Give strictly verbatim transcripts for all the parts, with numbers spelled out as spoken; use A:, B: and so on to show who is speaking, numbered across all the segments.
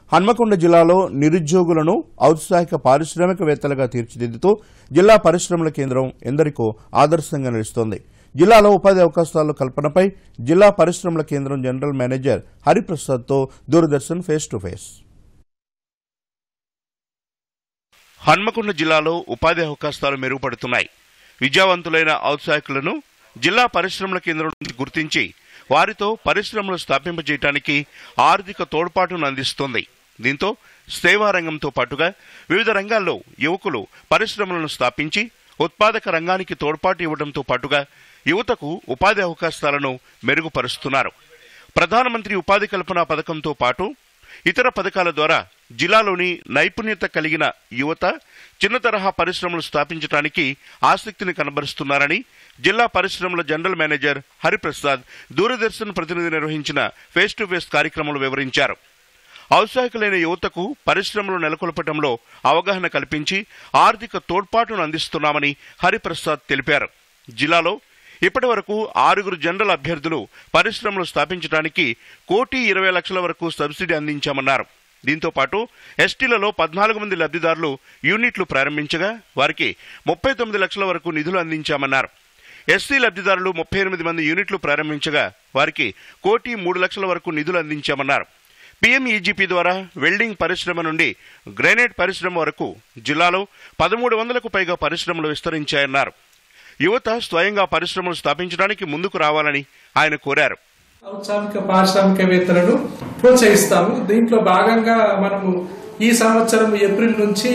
A: హన్మకొండ జిల్లాలో నిరుద్యోగులను ఔత్సాహిక పారిశ్రామికవేత్తలుగా తీర్చిదిద్దుతూ జిల్లా పరిశ్రమల కేంద్రం ఎందరికో ఆదర్శంగా నిలుస్తోంది. జిల్లాలో ఉపాధి అవకాశాల కల్పనపై జిల్లా పరిశ్రమల కేంద్రం జనరల్ మేనేజర్ హరిప్రసాద్తో Doordarshan face to face. Hanamkonda జిల్లాలో ఉపాధి అవకాశాలు మెరుగుపడుతున్నాయి. విద్యావంతులైన ఔత్సాహికులను జిల్లా పరిశ్రమల కేంద్రం గుర్తించి వారితో పరిశ్రమలు స్థాపింపజేయడానికి ఆర్థిక తోడ్పాటును అందిస్తోంది. దీంతో సేవా రంగంతో పాటుగా వివిధ రంగాల్లో యువకులు పరిశ్రమలను స్థాపించి ఉత్పాదక రంగానికి తోడ్పాటు ఇవ్వడంతో పాటుగా యువతకు ఉపాధి అవకాశాలను మెరుగుపరుస్తున్నారు. ప్రధానమంత్రి ఉపాధి కల్పన పథకంతో పాటు ఇతర పథకాల ద్వారా జిల్లాలోని నైపుణ్యత కలిగిన యువత చిన్న తరహా పరిశ్రమలు స్థాపించడానికి ఆసక్తిని కనబరుస్తున్నారని జిల్లా పరిశ్రమల జనరల్ మేనేజర్ హరిప్రసాద్ దూరదర్శన్ ప్రతినిధి నిర్వహించిన ఫేస్ టు ఫేస్ కార్యక్రమంలో వివరించారు. ఔత్సాహికులైన యువతకు పరిశ్రమలు నెలకొల్పడంలో అవగాహన కల్పించి ఆర్థిక తోడ్పాటును అందిస్తున్నామని హరిప్రసాద్ తెలిపారు. జిల్లాలో ఇప్పటి వరకు ఆరుగురు జనరల్ అభ్యర్థులు పరిశ్రమలు స్థాపించడానికి కోటి ఇరవై లక్షల వరకు సబ్సిడీ అందించామన్నారు. దీంతో పాటు ఎస్టీలలో పద్నాలుగు మంది లబ్ధిదారులు యూనిట్లు ప్రారంభించగా వారికి ముప్పై తొమ్మిది లక్షల వరకు నిధులు అందించామన్నారు. ఎస్సీ లబ్ధిదారులు ముప్పై ఎనిమిది మంది యూనిట్లు ప్రారంభించగా వారికి కోటి మూడు లక్షల వరకు నిధులు అందించామన్నారు. పీఎంఈజీపీ ద్వారా వెల్డింగ్ పరిశ్రమ నుండి గ్రానైట్ పరిశ్రమ వరకు జిల్లాలో పదమూడు వందలకు పైగా పరిశ్రమలు విస్తరించాయన్నారు. యువత స్వయంగా పరిశ్రమలు స్థాపించడానికి ముందుకు రావాలని ఆయన కోరారు.
B: ఔత్సాహిక పారిశ్రామికవేత్తలను ప్రోత్సహిస్తాము. దీంట్లో భాగంగా మనము ఈ సంవత్సరం ఏప్రిల్ నుంచి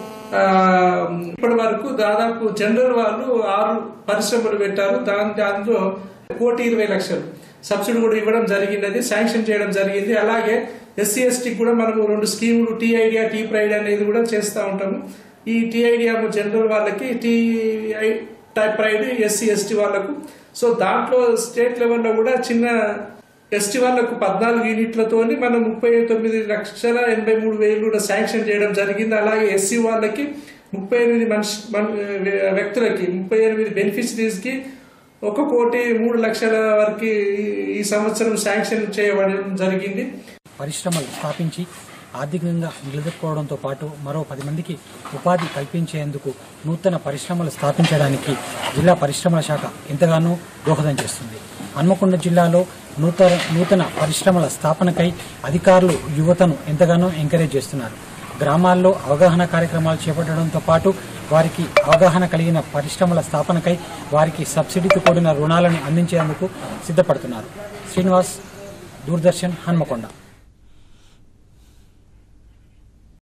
B: ఇప్పటి వరకు దాదాపు జనరల్ వాళ్ళు ఆరు పరిశ్రమలు పెట్టారు. దాని దాంట్లో కోటి ఇరవై లక్షలు సబ్సిడీ కూడా ఇవ్వడం జరిగినది, శాంక్షన్ చేయడం జరిగింది. అలాగే ఎస్సీ ఎస్టీకి కూడా మనము రెండు స్కీములు టీ ఐడియా టీ ప్రైడ్ అనేది కూడా చేస్తూ ఉంటాము. ఈ టీ ఐడియా జనరల్ వాళ్ళకి, T type PRIDE SC ST వాళ్లకు. సో దాంట్లో స్టేట్ లెవెల్లో కూడా చిన్న ఎస్టీ వాళ్లకు పద్నాలుగు యూనిట్లతో మనం ముప్పై తొమ్మిది లక్షల ఎనభై మూడు వేలు కూడా శాంక్షన్ చేయడం జరిగింది. అలాగే ఎస్సీ వాళ్ళకి ముప్పై ఎనిమిది మనిషి వ్యక్తులకి ముప్పై ఎనిమిది బెనిఫిషరీస్ కి ఒక కోటి మూడు లక్షల వరకు ఈ సంవత్సరం శాంక్షన్ చేయబడడం జరిగింది.
C: పరిశ్రమలు స్థాపించి ఆర్థికంగా నిలదొక్కుకోవడంతో పాటు మరో పది మందికి ఉపాధి కల్పించేందుకు నూతన పరిశ్రమలు స్థాపించడానికి జిల్లా పరిశ్రమల శాఖ ఎంతగానో దోహదం చేస్తుంది. హన్మకొండ జిల్లాలో నూతన నూతన పరిశ్రమల స్థాపనకై అధికారులు యువతను ఎంతగానో ఎంకరేజ్ చేస్తున్నారు. గ్రామాల్లో అవగాహన కార్యక్రమాలు చేపట్టడంతో పాటు వారికి అవగాహన కలిగిన పరిశ్రమల స్థాపనకై వారికి సబ్సిడీతో కూడిన రుణాలను అందించేందుకు సిద్ధపడుతున్నారు. శ్రీనివాస్, దూరదర్శన్, హన్మకొండ.